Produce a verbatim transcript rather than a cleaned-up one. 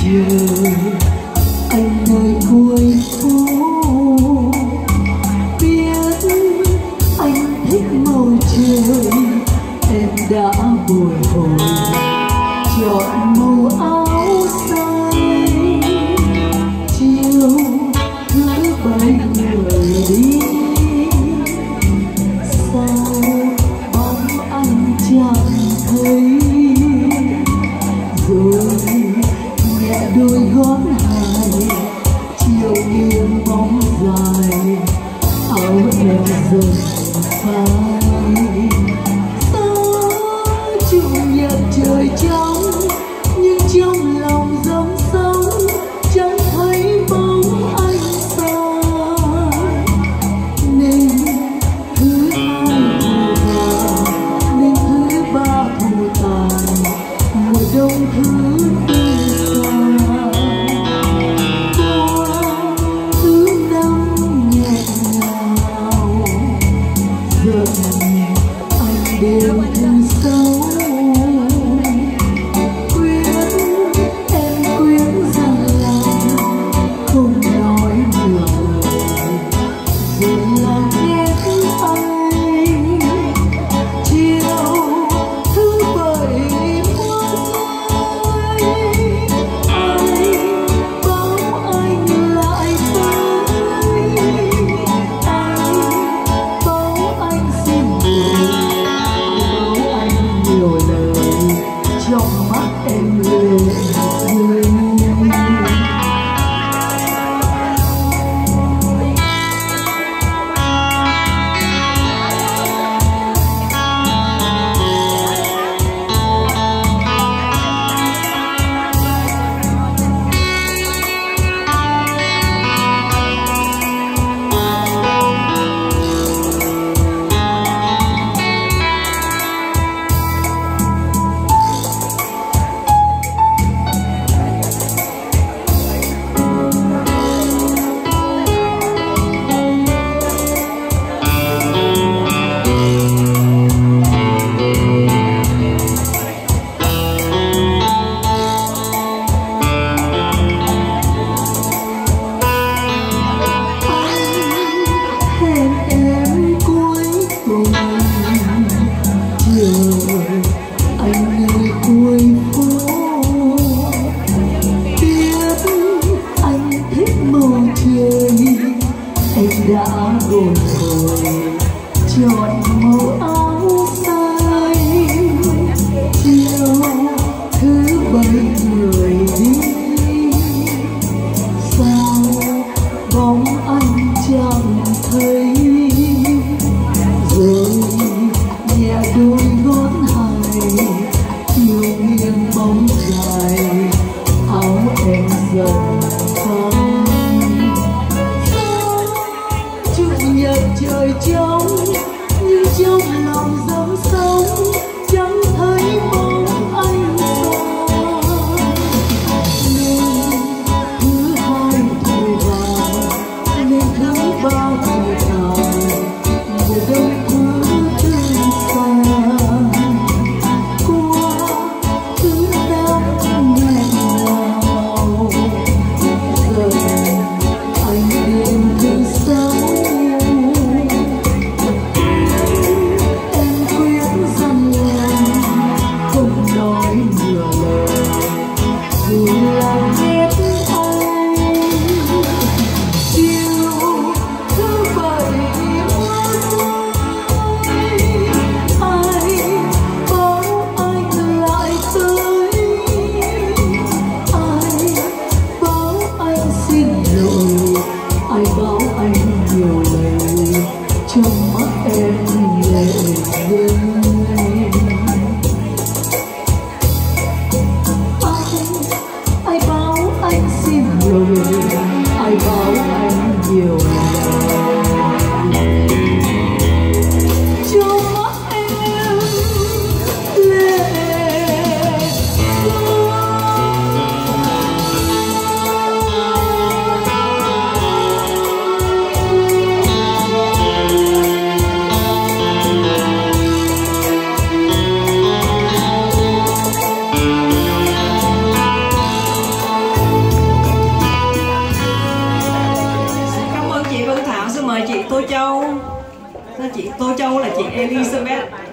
trời anh nơi cuối phố, biết anh thích màu trời em đã bồi hồi chọn màu áo xanh. Chiều cứ bay người đi, sao bóng anh chẳng thấy, rồi nhẹ đôi gót hài chiều nghiêng bóng dài áo em dần phai. Sao chủ nhật trời trong nhưng trong lòng dâng sóng chẳng thấy bóng anh xa, nên thứ hai mùa vàng nên thứ ba mùa tàn mùa đông thứ tư xa. Qua thứ năm nhẹ nhào dần anh đêm thứ sáu, quyết em quyết rằng lòng không nói được lời rồi làm ghét anh. Chiều thứ bảy hoa rơi mời chị Tô Châu. Chị Tô Châu là chị Elizabeth.